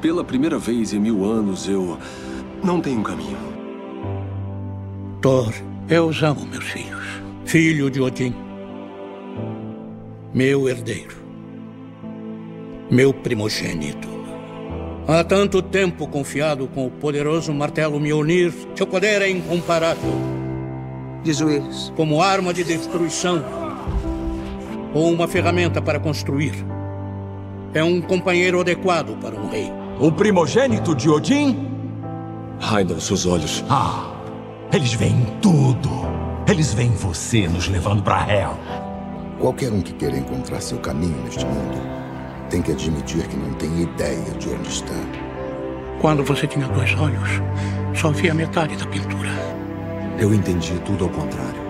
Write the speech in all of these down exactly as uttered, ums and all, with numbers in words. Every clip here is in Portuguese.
Pela primeira vez em mil anos, eu não tenho um caminho. Thor, eu os amo, meus filhos. Filho de Odin. Meu herdeiro. Meu primogênito. Há tanto tempo confiado com o poderoso martelo Mjolnir, seu poder é incomparável. De joelhos. Como arma de destruição ou uma ferramenta para construir. É um companheiro adequado para um rei. O primogênito de Odin? Raidam seus olhos. Ah, eles veem tudo. Eles veem você nos levando para Hel. Qualquer um que queira encontrar seu caminho neste mundo tem que admitir que não tem ideia de onde está. Quando você tinha dois olhos, só via metade da pintura. Eu entendi tudo ao contrário.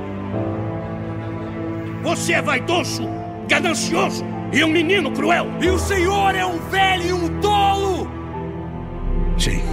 Você é vaidoso, ganancioso e um menino cruel. E o senhor é um velho e um tolo! Sim.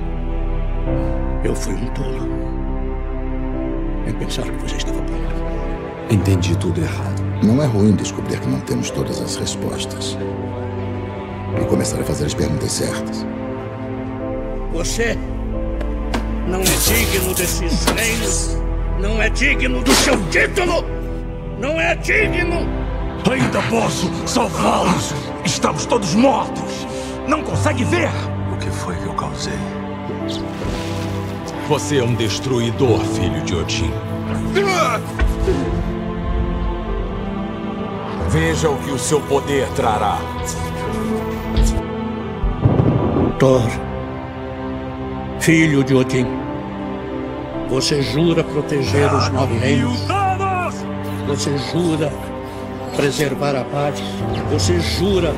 Eu fui um tolo. Em pensar que você estava pronto. Entendi tudo errado. Não é ruim descobrir que não temos todas as respostas. E começar a fazer as perguntas certas. Você não é digno desses reinos. Não é digno do seu título. Não é digno. Ainda posso salvá-los. Estamos todos mortos. Não consegue ver? O que foi que eu causei? Você é um destruidor, filho de Odin. Veja o que o seu poder trará. Thor, filho de Odin, você jura proteger os nove reinos? Você jura preservar a paz? Você jura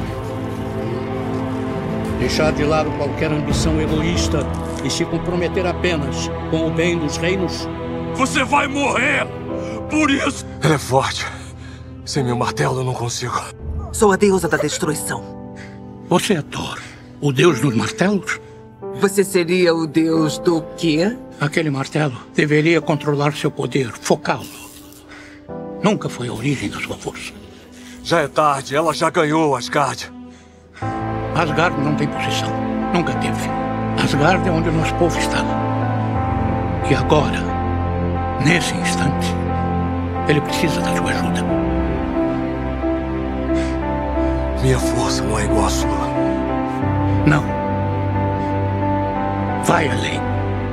deixar de lado qualquer ambição egoísta e se comprometer apenas com o bem dos reinos? Você vai morrer! Por isso! Ela é forte. Sem meu martelo eu não consigo. Sou a deusa da destruição. Você é Thor, o deus dos martelos? Você seria o deus do quê? Aquele martelo deveria controlar seu poder, focá-lo. Nunca foi a origem da sua força. Já é tarde, ela já ganhou, Asgard. Asgard não tem posição, nunca teve. Asgard é onde o nosso povo está. E agora, nesse instante, ele precisa da sua ajuda. Minha força não é igual à sua. Não. Vai além.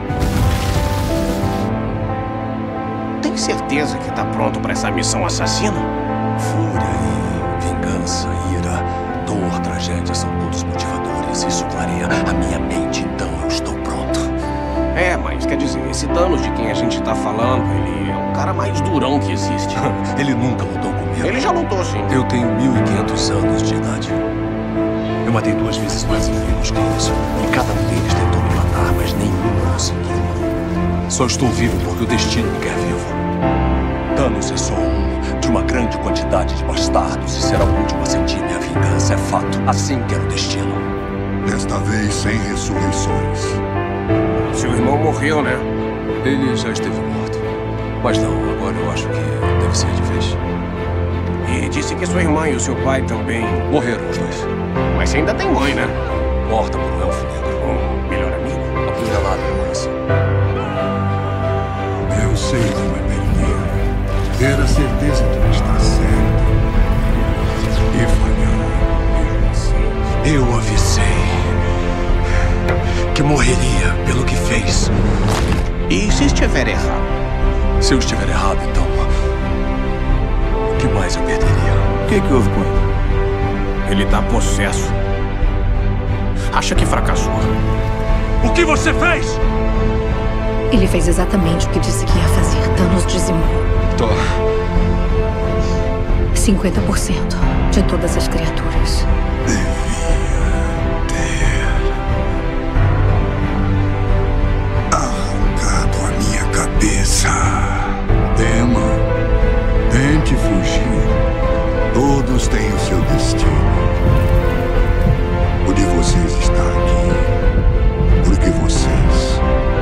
Tem certeza que tá pronto para essa missão assassina? Fúria e vingança, ira, dor, tragédia são todos motivadores. Isso clareia a minha mente, então eu estou pronto. É, mas quer dizer, esse Thanos de quem a gente tá falando, ele é o cara mais durão que existe. Ele nunca lutou comigo. Ele já lutou, sim. Eu tenho mil e quinhentos anos de idade. Eu matei duas vezes mais inimigos que isso. E cada um deles tentou me matar, mas nenhum conseguiu. Só estou vivo porque o destino me quer vivo. Thanos é só um de uma grande quantidade de bastardos e será o último a sentir minha vingança. É fato. Assim quer o destino. Desta vez sem ressurreições. Seu irmão morreu, né? Ele já esteve morto. Mas não, agora eu acho que deve ser de vez. E disse que sua irmã e o seu pai também... Morreram os dois. Mas você ainda tem mãe, né? Morta por um elfo negro. Um melhor amigo. Apunhalada no coração. Eu sei como é perder. Ter a certeza de que está certo. E falhar mesmo assim. Eu avisei que morreria pelo que fez. E se estiver errado? Se eu estiver errado, então... o que mais eu perderia? O que, que houve com ele? Ele tá possesso. Acha que fracassou. O que você fez? Ele fez exatamente o que disse que ia fazer. Thanos dizimou Thor. cinquenta por cento de todas as criaturas. Arrancado a minha cabeça. Tema, tente fugir. Todos têm o seu destino. O de vocês está aqui. Porque vocês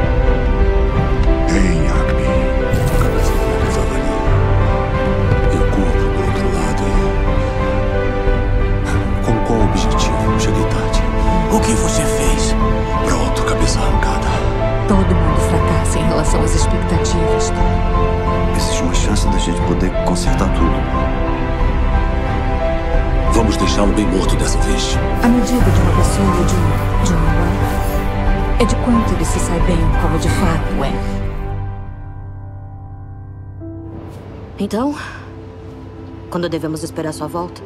têm a mim. A cabeça dele estava ali. E o corpo do outro lado. E... com qual objetivo? Cheguei tarde. O que você fez? são as expectativas, tá? Existe uma chance da gente poder consertar tudo. Vamos deixá-lo bem morto dessa vez. A medida de uma pessoa de um, de um humano é de quanto ele se sai bem como de fato é. Então, quando devemos esperar sua volta?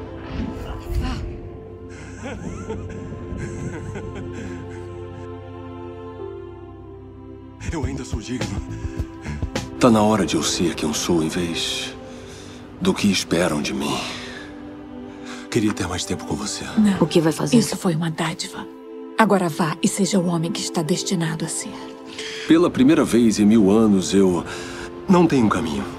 Eu ainda sou digno. Tá na hora de eu ser quem eu sou em vez do que esperam de mim. Queria ter mais tempo com você. Não. O que vai fazer? Isso foi uma dádiva. Agora vá e seja o homem que está destinado a ser. Pela primeira vez em mil anos, eu não tenho um caminho.